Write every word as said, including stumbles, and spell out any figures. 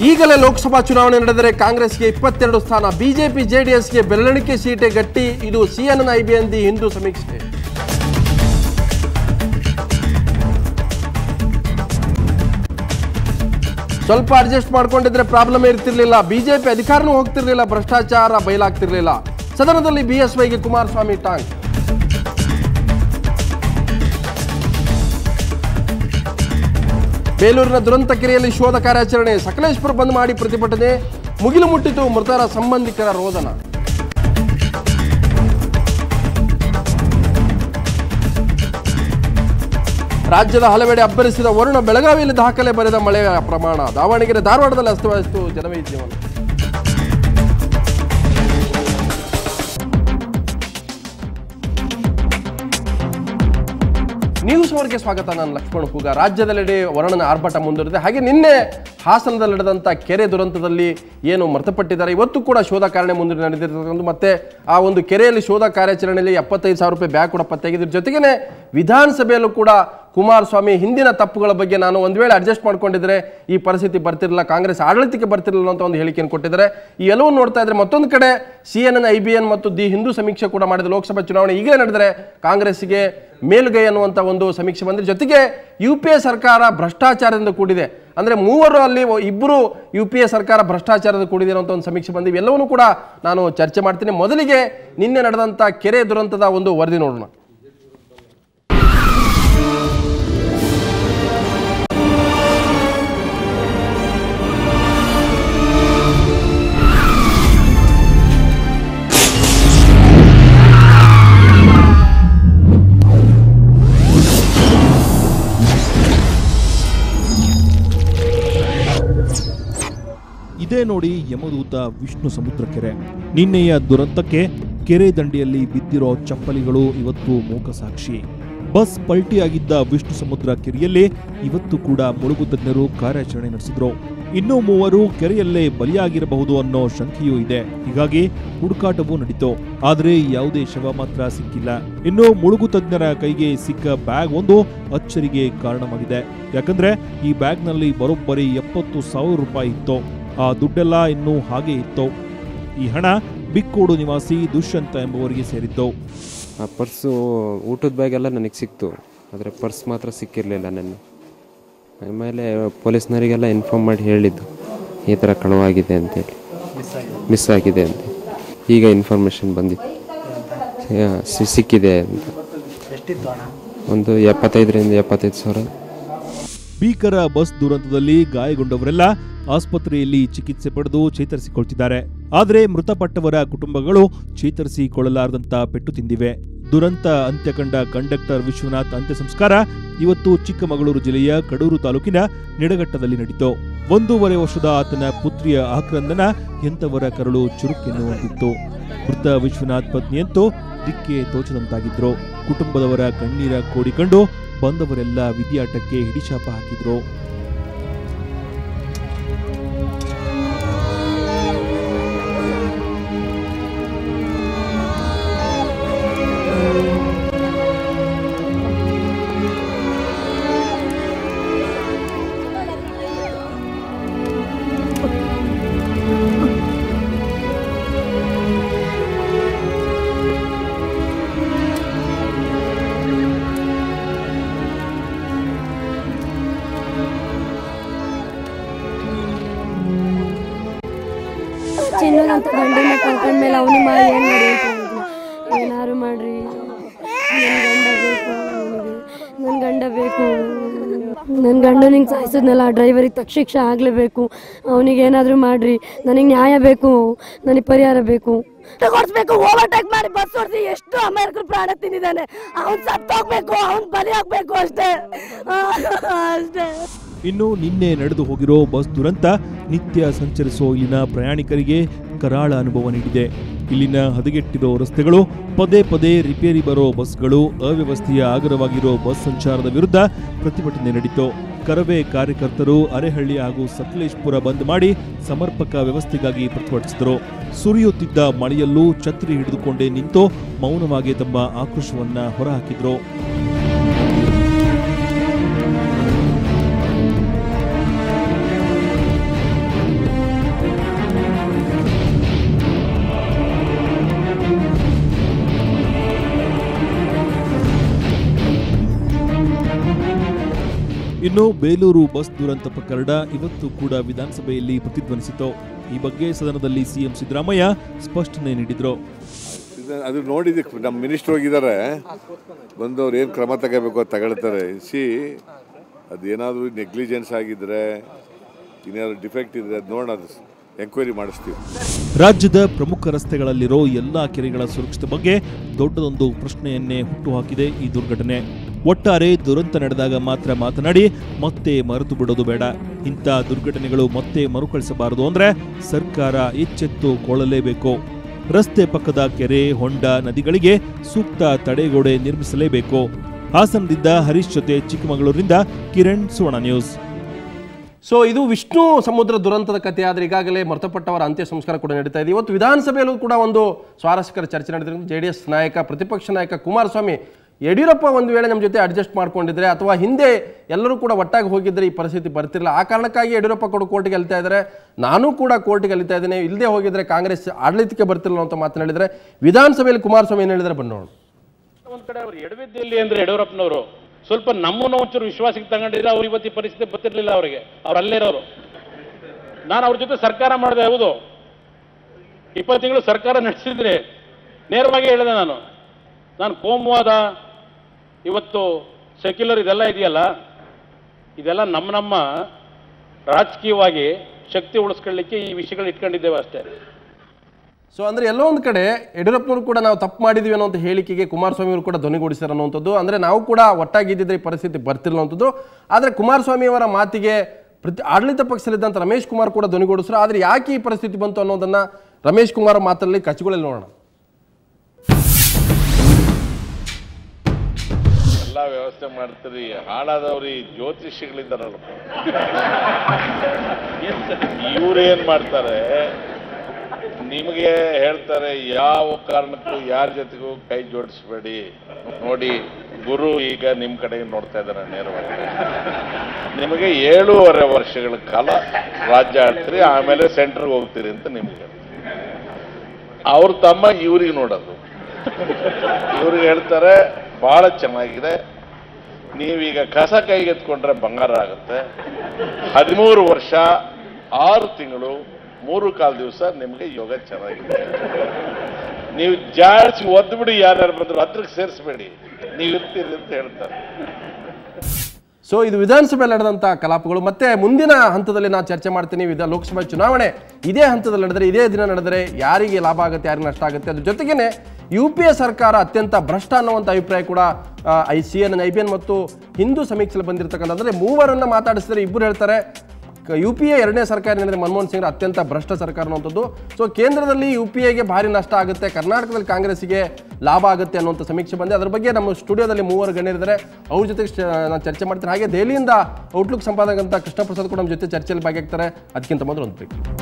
ಈಗಲೇ ಲೋಕಸಭಾ ಚುನಾವಣೆ ನಡೆದರೆ ಕಾಂಗ್ರೆಸ್ಗೆ ಇಪ್ಪತ್ತೆರಡು ಸ್ಥಾನ, ಬಿಜೆಪಿ ಜೆಡಿಎಸ್ಗೆ ಬೆರಳಿಕೆ ಸೀಟೆ ಗಟ್ಟಿ. ಇದು ಸಿಎನ್ಎನ್ ಐಬಿಎನ್ ದಿ ಹಿಂದೂ ಸಮೀಕ್ಷೆ. ಸ್ವಲ್ಪ ಅಡ್ಜಸ್ಟ್ ಮಾಡ್ಕೊಂಡಿದ್ರೆ ಪ್ರಾಬ್ಲಮ್ ಇರ್ತಿರ್ಲಿಲ್ಲ. ಬಿಜೆಪಿ ಅಧಿಕಾರನೂ ಹೋಗ್ತಿರ್ಲಿಲ್ಲ, ಭ್ರಷ್ಟಾಚಾರ ಬಯಲಾಗ್ತಿರ್ಲಿಲ್ಲ. ಸದನದಲ್ಲಿ ಬಿಎಸ್ವೈಗೆ ಕುಮಾರಸ್ವಾಮಿ ಟಾಂಗ್. ಬೇಲೂರಿನ ದುರಂತ ಕೆರೆಯಲ್ಲಿ ಶೋಧ ಕಾರ್ಯಾಚರಣೆ, ಸಕಲೇಶ್ಪುರ ಬಂದ್ ಮಾಡಿ ಪ್ರತಿಭಟನೆ, ಮುಗಿಲು ಮುಟ್ಟಿತು ಮೃತರ ಸಂಬಂಧಿಕರ ರೋದನ. ರಾಜ್ಯದ ಹಲವೆಡೆ ಅಬ್ಬರಿಸಿದ ವರುಣ, ಬೆಳಗಾವಿಯಲ್ಲಿ ದಾಖಲೆ ಬರೆದ ಮಳೆಯ ಪ್ರಮಾಣ, ದಾವಣಗೆರೆ ಧಾರವಾಡದಲ್ಲಿ ಅಸ್ತವ್ಯಸ್ತು ಜನಜೀವನ. ನ್ಯೂಸ್ ಅವರ್ಗೆ ಸ್ವಾಗತ. ನಾನು ಲಕ್ಷ್ಮಣ ಕೂಗ. ರಾಜ್ಯದೆಲ್ಲೆಡೆ ವರುಣನ ಆರ್ಭಟ ಮುಂದುವರಿದೆ. ಹಾಗೆ ನಿನ್ನೆ ಹಾಸನದಲ್ಲಿ ನಡೆದಂಥ ಕೆರೆ ದುರಂತದಲ್ಲಿ ಏನು ಮೃತಪಟ್ಟಿದ್ದಾರೆ, ಇವತ್ತು ಕೂಡ ಶೋಧ ಕಾರ್ಯ ಮುಂದೆ ನಡೆದಿರ್ತಕ್ಕಂಥ ಮತ್ತೆ ಆ ಒಂದು ಕೆರೆಯಲ್ಲಿ ಶೋಧ ಕಾರ್ಯಾಚರಣೆಯಲ್ಲಿ ಎಪ್ಪತ್ತೈದು ಸಾವಿರ ರೂಪಾಯಿ ಬ್ಯಾಗ್ ಕೂಡ ಪತ್ತೆಯಾಗಿದ್ರ ಜೊತೆಗೇನೆ ವಿಧಾನಸಭೆಯಲ್ಲೂ ಕೂಡ ಕುಮಾರಸ್ವಾಮಿ ಹಿಂದಿನ ತಪ್ಪುಗಳ ಬಗ್ಗೆ ನಾನು ಒಂದು ವೇಳೆ ಅಡ್ಜಸ್ಟ್ ಮಾಡ್ಕೊಂಡಿದ್ರೆ ಈ ಪರಿಸ್ಥಿತಿ ಬರ್ತಿರಲಿಲ್ಲ, ಕಾಂಗ್ರೆಸ್ ಆಡಳಿತಕ್ಕೆ ಬರ್ತಿರಲಿಲ್ಲ ಅಂತ ಒಂದು ಹೇಳಿಕೆಯನ್ನು ಕೊಟ್ಟಿದ್ದಾರೆ. ಈ ಎಲ್ಲವೂ ನೋಡ್ತಾ ಇದ್ರೆ ಮತ್ತೊಂದು ಕಡೆ ಸಿಎನ್ಎನ್ ಐಬಿಎನ್ ಮತ್ತು ದಿ ಹಿಂದೂ ಸಮೀಕ್ಷೆ ಕೂಡ ಮಾಡಿದ ಲೋಕಸಭಾ ಚುನಾವಣೆ ಈಗಲೇ ನಡೆದರೆ ಕಾಂಗ್ರೆಸ್ಗೆ ಮೇಲುಗೈ ಅನ್ನುವಂಥ ಒಂದು ಸಮೀಕ್ಷೆ ಬಂದಿದೆ. ಜೊತೆಗೆ ಯು ಪಿ ಎ ಸರ್ಕಾರ ಭ್ರಷ್ಟಾಚಾರದಿಂದ ಕೂಡಿದೆ, ಅಂದರೆ ಮೂವರು ಅಲ್ಲಿ ಇಬ್ಬರು ಯು ಪಿ ಎ ಸರ್ಕಾರ ಭ್ರಷ್ಟಾಚಾರದ ಕೂಡಿದೆ ಅನ್ನೋ ಒಂದು ಸಮೀಕ್ಷೆ ಬಂದಿವೆ. ಎಲ್ಲವನ್ನೂ ಕೂಡ ನಾನು ಚರ್ಚೆ ಮಾಡ್ತೀನಿ. ಮೊದಲಿಗೆ ನಿನ್ನೆ ನಡೆದಂಥ ಕೆರೆ ದುರಂತದ ಒಂದು ವರದಿ ನೋಡೋಣ. ಇದೇ ನೋಡಿ ಯಮದೂತ ವಿಷ್ಣು ಸಮುದ್ರ ಕೆರೆ. ನಿನ್ನೆಯ ದುರಂತಕ್ಕೆ ಕೆರೆ ದಂಡೆಯಲ್ಲಿ ಬಿದ್ದಿರೋ ಚಪ್ಪಲಿಗಳು ಇವತ್ತು ಮೂಕ ಸಾಕ್ಷಿ. ಬಸ್ ಪಲ್ಟಿಯಾಗಿದ್ದ ವಿಷ್ಣು ಸಮುದ್ರ ಕೆರೆಯಲ್ಲಿ ಇವತ್ತು ಕೂಡ ಮುಳುಗು ತಜ್ಞರು ಕಾರ್ಯಾಚರಣೆ ನಡೆಸಿದ್ರು. ಇನ್ನೂ ಮೂವರು ಕೆರೆಯಲ್ಲೇ ಬಲಿಯಾಗಿರಬಹುದು ಅನ್ನೋ ಶಂಕೆಯೂ ಇದೆ. ಹೀಗಾಗಿ ಹುಡುಕಾಟವೂ ನಡೀತು. ಆದ್ರೆ ಯಾವುದೇ ಶವ ಮಾತ್ರ ಸಿಕ್ಕಿಲ್ಲ. ಇನ್ನು ಮುಳುಗು ತಜ್ಞರ ಕೈಗೆ ಸಿಕ್ಕ ಬ್ಯಾಗ್ ಒಂದು ಅಚ್ಚರಿಗೆ ಕಾರಣವಾಗಿದೆ. ಯಾಕಂದ್ರೆ ಈ ಬ್ಯಾಗ್ನಲ್ಲಿ ಬರೋಬ್ಬರಿ ಎಪ್ಪತ್ತು ಸಾವಿರ ರೂಪಾಯಿ ಇತ್ತು. ಆ ದುಡ್ಡೆಲ್ಲ ಇನ್ನೂ ಹಾಗೆ ಇತ್ತು. ಈ ಹಣ ಬಿಕ್ಕೋಡು ನಿವಾಸಿ ದುಷ್ಯಂತ ಎಂಬುವರಿಗೆ ಸೇರಿದ್ದು. ಆ ಪರ್ಸು ಊಟದ ಬ್ಯಾಗ್ ಎಲ್ಲ ನನಗೆ ಸಿಕ್ತು, ಆದರೆ ಪರ್ಸ್ ಮಾತ್ರ ಸಿಕ್ಕಿರಲಿಲ್ಲ. ನನ್ನ ಆಮೇಲೆ ಪೊಲೀಸ್ನವರಿಗೆಲ್ಲ ಇನ್ಫಾರ್ಮ್ ಮಾಡಿ ಹೇಳಿದ್ದು ಈ ಥರ ಕಳವಾಗಿದೆ ಅಂತೇಳಿ, ಮಿಸ್ ಆಗಿದೆ ಅಂತ. ಈಗ ಇನ್ಫಾರ್ಮೇಷನ್ ಬಂದಿತ್ತು ಸಿಕ್ಕಿದೆ ಅಂತ. ಒಂದು ಎಪ್ಪತ್ತೈದರಿಂದ ಎಪ್ಪತ್ತೈದು ಸಾವಿರ. ಭೀಕರ ಬಸ್ ದುರಂತದಲ್ಲಿ ಗಾಯಗೊಂಡವರೆಲ್ಲ ಆಸ್ಪತ್ರೆಯಲ್ಲಿ ಚಿಕಿತ್ಸೆ ಪಡೆದು ಚೇತರಿಸಿಕೊಳ್ತಿದ್ದಾರೆ. ಆದರೆ ಮೃತಪಟ್ಟವರ ಕುಟುಂಬಗಳು ಚೇತರಿಸಿಕೊಳ್ಳಲಾರದಂತ ಪೆಟ್ಟು ತಿಂದಿವೆ. ದುರಂತ ಅಂತ್ಯ ಕಂಡ ಕಂಡಕ್ಟರ್ ವಿಶ್ವನಾಥ್ ಅಂತ್ಯ ಸಂಸ್ಕಾರ ಇವತ್ತು ಚಿಕ್ಕಮಗಳೂರು ಜಿಲ್ಲೆಯ ಕಡೂರು ತಾಲೂಕಿನ ನಿಡಘಟ್ಟದಲ್ಲಿ ನಡೆಯಿತು. ಒಂದೂವರೆ ವರ್ಷದ ಆತನ ಪುತ್ರಿಯ ಆಕ್ರಂದನ ಎಂತವರ ಕರಳು ಚುರುಕೆನ್ನುವಂತಿತ್ತು. ಮೃತ ವಿಶ್ವನಾಥ್ ಪತ್ನಿಯಂತೂ ದಿಕ್ಕೆ ತೋಚದಂತಾಗಿದ್ರು. ಕುಟುಂಬದವರ ಕಣ್ಣೀರ ಕೋಡಿ ಕಂಡು ಬಂದವರೆಲ್ಲ ವಿಧಿಯಾಟಕ್ಕೆ ಹಿಡಿಶಾಪ ಹಾಕಿದ್ರು. ಚಿನ್ನದಂತ ಗಂಡನ ಕಳ್ಕೊಂಡ್ಮೇಲೆ ಅವನಿಗೆ ಮಾಡಿ ಏನು ಮಾಡಿ ಅಂತ ಏನಾರು ಮಾಡ್ರಿ, ನನ್ನ ಗಂಡ ಬೇಕು, ನನ್ನ ಗಂಡ ಬೇಕು, ನನ್ನ ಗಂಡನಿಗೆ ಸಾಯಿಸಿದ್ನಲ್ಲ ಆ ಡ್ರೈವರಿಗೆ ತಕ್ಕ ಶಿಕ್ಷೆ ಆಗಲೇಬೇಕು. ಅವನಿಗೆ ಏನಾದರೂ ಮಾಡ್ರಿ, ನನಗೆ ನ್ಯಾಯ ಬೇಕು, ನನಗೆ ಪರಿಹಾರ ಬೇಕು. ಕೊಡಿಸ್ಬೇಕು. ಓವರ್ಟೇಕ್ ಮಾಡಿ ಬಸ್ ಹೊಡೆಸಿ ಎಷ್ಟು ಅಮೇರಿಕರು ಪ್ರಾಣ ತಿಂದಿದ್ದಾನೆ. ಅವ್ನು ಸತ್ತೋಗ್ಬೇಕು, ಅವ್ನು ಬಲಿ ಆಗ್ಬೇಕು ಅಷ್ಟೇ ಅಷ್ಟೇ. ಇನ್ನು ನಿನ್ನೆ ನಡೆದು ಹೋಗಿರೋ ಬಸ್ ದುರಂತ ನಿತ್ಯ ಸಂಚರಿಸೋ ಇಲ್ಲಿನ ಪ್ರಯಾಣಿಕರಿಗೆ ಕರಾಳ ಅನುಭವ ನೀಡಿದೆ. ಇಲ್ಲಿನ ಹದಗೆಟ್ಟಿರೋ ರಸ್ತೆಗಳು, ಪದೇ ಪದೇ ರಿಪೇರಿ ಬರೋ ಬಸ್ಗಳು, ಅವ್ಯವಸ್ಥೆಯ ಆಗರವಾಗಿರೋ ಬಸ್ ಸಂಚಾರದ ವಿರುದ್ಧ ಪ್ರತಿಭಟನೆ ನಡೆಯಿತು. ಕರವೇ ಕಾರ್ಯಕರ್ತರು ಅರೆಹಳ್ಳಿ ಹಾಗೂ ಸಕಲೇಶ್ಪುರ ಬಂದ್ ಮಾಡಿ ಸಮರ್ಪಕ ವ್ಯವಸ್ಥೆಗಾಗಿ ಪ್ರತಿಭಟಿಸಿದರು. ಸುರಿಯುತ್ತಿದ್ದ ಮಳೆಯಲ್ಲೂ ಛತ್ರಿ ಹಿಡಿದುಕೊಂಡೇ ನಿಂತು ಮೌನವಾಗಿ ತಮ್ಮ ಆಕ್ರೋಶವನ್ನ ಹೊರಹಾಕಿದ್ರು. ಇನ್ನು ಬೇಲೂರು ಬಸ್ ದುರಂತ ಪ್ರಕರಣ ಇವತ್ತು ಕೂಡ ವಿಧಾನಸಭೆಯಲ್ಲಿ ಪ್ರತಿಧ್ವನಿಸಿತು. ಈ ಬಗ್ಗೆ ಸದನದಲ್ಲಿ ಸಿಎಂ ಸಿದ್ದರಾಮಯ್ಯ ಸ್ಪಷ್ಟನೆ ನೀಡಿದ್ರು. ಅದು ನೋಡಿದ್ದಕ್ಕೆ ನಮ್ಮ ಮಿನಿಸ್ಟರ್ ಹೋಗಿದ್ದಾರೆ, ಬಂದವ್ರು ಏನು ಕ್ರಮ ತಗೋಬೇಕು ಅದು ತಗೊಳ್ತಾರೆ. ಸಿ ಅದೇನಾದರೂ ನೆಗ್ಲಿಜೆನ್ಸ್ ಆಗಿದ್ರೆ ಏನಾದರೂ ಡಿಫೆಕ್ಟ್ ಇದ್ರೆ ಅದು ನೋಡೋದು ಎಂಕ್ವೈರಿ ಮಾಡಿಸ್ತೀವಿ. ರಾಜ್ಯದ ಪ್ರಮುಖ ರಸ್ತೆಗಳಲ್ಲಿರೋ ಎಲ್ಲಾ ಕೆರೆಗಳ ಸುರಕ್ಷತೆ ಬಗ್ಗೆ ದೊಡ್ಡದೊಂದು ಪ್ರಶ್ನೆಯನ್ನೇ ಹುಟ್ಟುಹಾಕಿದೆ ಈ ದುರ್ಘಟನೆ. ಒಟ್ಟಾರೆ ದುರಂತ ನಡೆದಾಗ ಮಾತ್ರ ಮಾತನಾಡಿ ಮತ್ತೆ ಮರೆತು ಬಿಡೋದು ಬೇಡ. ಇಂಥ ದುರ್ಘಟನೆಗಳು ಮತ್ತೆ ಮರುಕಳಿಸಬಾರದು ಅಂದ್ರೆ ಸರ್ಕಾರ ಎಚ್ಚೆತ್ತು ಕೊಳ್ಳಲೇಬೇಕು. ರಸ್ತೆ ಪಕ್ಕದ ಕೆರೆ, ಹೊಂಡ, ನದಿಗಳಿಗೆ ಸೂಕ್ತ ತಡೆಗೋಡೆ ನಿರ್ಮಿಸಲೇಬೇಕು. ಹಾಸನದಿಂದ ಹರೀಶ್ ಜೊತೆ ಚಿಕ್ಕಮಗಳೂರಿನಿಂದ ಕಿರಣ್, ಸುವರ್ಣ ನ್ಯೂಸ್. ಸೊ ಇದು ವಿಷ್ಣು ಸಮುದ್ರ ದುರಂತದ ಕಥೆ. ಆದರೆ ಈಗಾಗಲೇ ಮೃತಪಟ್ಟವರ ಅಂತ್ಯ ಸಂಸ್ಕಾರ ಕೂಡ ನಡೀತಾ ಇದೆ. ಇವತ್ತು ವಿಧಾನಸಭೆಯಲ್ಲೂ ಕೂಡ ಒಂದು ಸ್ವಾರಸ್ಯಕರ ಚರ್ಚೆ ನಡೆದಿರೋದು. ಜೆ ಡಿ ಎಸ್ ನಾಯಕ, ಪ್ರತಿಪಕ್ಷ ನಾಯಕ ಕುಮಾರಸ್ವಾಮಿ, ಯಡಿಯೂರಪ್ಪ ಒಂದು ವೇಳೆ ನಮ್ಮ ಜೊತೆ ಅಡ್ಜಸ್ಟ್ ಮಾಡ್ಕೊಂಡಿದ್ರೆ ಅಥವಾ ಹಿಂದೆ ಎಲ್ಲರೂ ಕೂಡ ಒಟ್ಟಾಗಿ ಹೋಗಿದ್ರೆ ಈ ಪರಿಸ್ಥಿತಿ ಬರ್ತಿರಲಿಲ್ಲ. ಆ ಕಾರಣಕ್ಕಾಗಿ ಯಡಿಯೂರಪ್ಪ ಕೂಡ ಕೋರ್ಟಿಗೆ ಅಲಿತಾ ಇದ್ದಾರೆ, ನಾನು ಕೂಡ ಕೋರ್ಟಿಗೆ ಅಲಿತಾ ಇದ್ದೇನೆ, ಇಲ್ಲದೆ ಹೋಗಿದ್ರೆ ಕಾಂಗ್ರೆಸ್ ಆಡಳಿತಕ್ಕೆ ಬರ್ತಿರಲ್ಲ ಅಂತ ಮಾತನಾಡಿದರೆ ವಿಧಾನಸಭೆಯಲ್ಲಿ ಕುಮಾರಸ್ವಾಮಿ ಏನು ಹೇಳಿದರೆ ಬನ್ನೋಣ. ಒಂದ್ ಕಡೆ ಅವ್ರು ಎಡವಿದ್ದಲ್ಲಿ ಅಂದ್ರೆ ಯಡಿಯೂರಪ್ಪನವರು ಸ್ವಲ್ಪ ನಮ್ಮನ್ನು ಒಂಚೂರು ವಿಶ್ವಾಸಕ್ಕೆ ತಗೊಂಡಿದ್ರೆ ಅವ್ರು ಇವತ್ತು ಪರಿಸ್ಥಿತಿ ಗೊತ್ತಿರಲಿಲ್ಲ. ಅವರಿಗೆ ಅವ್ರು ಅಲ್ಲಿರೋರು. ನಾನು ಅವ್ರ ಜೊತೆ ಸರ್ಕಾರ ಮಾಡಿದೆ, ಹೌದು, ಇಪ್ಪತ್ತು ತಿಂಗಳು ಸರ್ಕಾರ ನಡೆಸಿದ್ರೆ ನೇರವಾಗಿ ಹೇಳಿದೆ ನಾನು ನಾನು ಕೋಮುವಾದ, ಇವತ್ತು ಸೆಕ್ಯುಲರ್ ಇದೆಲ್ಲ ಇದೆಯಲ್ಲ, ಇದೆಲ್ಲ ನಮ್ಮ ನಮ್ಮ ರಾಜಕೀಯವಾಗಿ ಶಕ್ತಿ ಉಳಿಸ್ಕೊಳ್ಳಿಕ್ಕೆ ಈ ವಿಷಯಗಳು ಇಟ್ಕೊಂಡಿದ್ದೇವೆ ಅಷ್ಟೇ. ಸೊ ಅಂದರೆ ಎಲ್ಲೋ ಒಂದು ಕಡೆ ಯಡಿಯೂರಪ್ಪನವರು ಕೂಡ ನಾವು ತಪ್ಪು ಮಾಡಿದ್ವಿ ಅನ್ನೋಂಥ ಹೇಳಿಕೆಗೆ ಕುಮಾರಸ್ವಾಮಿ ಅವರು ಕೂಡ ಧ್ವನಿಗೂಡಿಸ್ತಾರೆ ಅನ್ನೋಂಥದ್ದು. ಅಂದರೆ ನಾವು ಕೂಡ ಒಟ್ಟಾಗಿದ್ದಿದ್ರೆ ಈ ಪರಿಸ್ಥಿತಿ ಬರ್ತಿರಲ್ಲ ಅನ್ನೋಂಥದ್ದು. ಆದರೆ ಕುಮಾರಸ್ವಾಮಿಯವರ ಮಾತಿಗೆ ಪ್ರತಿ ಆಡಳಿತ ಪಕ್ಷದಲ್ಲಿದ್ದಂಥ ರಮೇಶ್ ಕುಮಾರ್ ಕೂಡ ಧ್ವನಿಗೂಡಿಸ್ರು. ಆದರೆ ಯಾಕೆ ಈ ಪರಿಸ್ಥಿತಿ ಬಂತು ಅನ್ನೋದನ್ನು ರಮೇಶ್ ಕುಮಾರ್ ಮಾತಲ್ಲಿ ಕಚ್ಚಿಕೊಳ್ಳಿ ನೋಡೋಣ. ಎಲ್ಲ ವ್ಯವಸ್ಥೆ ಮಾಡ್ತೀರಿ, ಹಾಳಾದವ್ರಿ ಜ್ಯೋತಿಷಿಗಳಿದ್ದಾರಲ್ಲ, ಇವ್ರೇನ್ ಮಾಡ್ತಾರೆ, ನಿಮಗೆ ಹೇಳ್ತಾರೆ ಯಾವ ಕಾರಣಕ್ಕೂ ಯಾರ ಜೊತೆಗೂ ಕೈ ಜೋಡಿಸ್ಬೇಡಿ. ನೋಡಿ, ಗುರು ಈಗ ನಿಮ್ ಕಡೆ ನೋಡ್ತಾ ಇದ್ದಾರೆ ನೇರವಾಗಿ. ನಿಮಗೆ ಏಳೂವರೆ ವರ್ಷಗಳ ಕಾಲ ರಾಜ್ಯ ಆಡ್ತೀರಿ, ಆಮೇಲೆ ಸೆಂಟ್ರಿಗೆ ಹೋಗ್ತೀರಿ ಅಂತ ನಿಮ್ಗೆ ಅವ್ರ ತಮ್ಮ ಇವ್ರಿಗೆ ನೋಡೋದು. ಇವ್ರಿಗೆ ಹೇಳ್ತಾರೆ ಬಹಳ ಚೆನ್ನಾಗಿದೆ, ನೀವೀಗ ಕಸ ಕೈಗೆತ್ಕೊಂಡ್ರೆ ಬಂಗಾರ ಆಗುತ್ತೆ, ಹದಿಮೂರು ವರ್ಷ ಆರು ತಿಂಗಳು ಮೂರು ಕಾಲು ದಿವಸ ನಿಮಗೆ ಯೋಗ ಚೆನ್ನಾಗಿದೆ, ನೀವು ಜಾಡ್ಸಿ ಒದ್ದು ಬಿಡಿ, ಯಾರ್ಯಾರು ಬಂದ್ರು ಹತ್ರಕ್ಕೆ ಸೇರಿಸಬೇಡಿ, ನೀವು ಇರ್ತೀರಿ ಅಂತ ಹೇಳ್ತಾರೆ. ಸೊ ಇದು ವಿಧಾನಸಭೆಯಲ್ಲಿ ನಡೆದಂಥ ಕಲಾಪಗಳು. ಮತ್ತೆ ಮುಂದಿನ ಹಂತದಲ್ಲಿ ನಾನು ಚರ್ಚೆ ಮಾಡ್ತೀನಿ. ವಿಧ ಲೋಕಸಭಾ ಚುನಾವಣೆ ಇದೇ ಹಂತದಲ್ಲಿ ನಡೆದರೆ, ಇದೇ ದಿನ ನಡೆದರೆ ಯಾರಿಗೆ ಲಾಭ ಆಗುತ್ತೆ, ಯಾರಿಗೆ ನಷ್ಟ ಆಗುತ್ತೆ. ಅದ್ರ ಜೊತೆಗೇನೆ ಯು ಪಿ ಎ ಸರ್ಕಾರ ಅತ್ಯಂತ ಭ್ರಷ್ಟ ಅನ್ನುವಂಥ ಅಭಿಪ್ರಾಯ ಕೂಡ I C N I B N ಮತ್ತು ಹಿಂದೂ ಸಮೀಕ್ಷೆಯಲ್ಲಿ ಬಂದಿರತಕ್ಕಂಥ. ಅಂದರೆ ಮೂವರನ್ನು ಮಾತಾಡಿಸಿದರೆ ಇಬ್ಬರು ಹೇಳ್ತಾರೆ ಯು ಪಿ ಎ ಎರಡನೇ ಸರ್ಕಾರ ಏನಿದೆ ಮನಮೋಹನ್ ಸಿಂಗ್ ಅತ್ಯಂತ ಭ್ರಷ್ಟ ಸರ್ಕಾರ ಅನ್ನುವಂಥದ್ದು. ಸೊ ಕೇಂದ್ರದಲ್ಲಿ ಯು ಪಿ ಎಗೆ ಭಾರಿ ನಷ್ಟ ಆಗುತ್ತೆ, ಕರ್ನಾಟಕದಲ್ಲಿ ಕಾಂಗ್ರೆಸ್ಸಿಗೆ ಲಾಭ ಆಗುತ್ತೆ ಅನ್ನುವಂಥ ಸಮೀಕ್ಷೆ ಬಂದಿದೆ. ಅದ್ರ ಬಗ್ಗೆ ನಮ್ಮ ಸ್ಟುಡಿಯೋದಲ್ಲಿ ಮೂವರು ಗಣ್ಯರಿದ್ದಾರೆ, ಅವ್ರ ಜೊತೆಗೆ ನಾನು ಚರ್ಚೆ ಮಾಡ್ತೀನಿ. ಹಾಗೆ ದೆಹಲಿಯಿಂದ ಔಟ್ಲುಕ್ ಸಂಪಾದಕ ಅಂತ ಕೃಷ್ಣ ಪ್ರಸಾದ್ ಕೂಡ ನಮ್ಮ ಜೊತೆ ಚರ್ಚೆಯಲ್ಲಿ ಭಾಗಿಯಾಗ್ತಾರೆ. ಅದಕ್ಕಿಂತ ಮೊದಲು ಒಂದು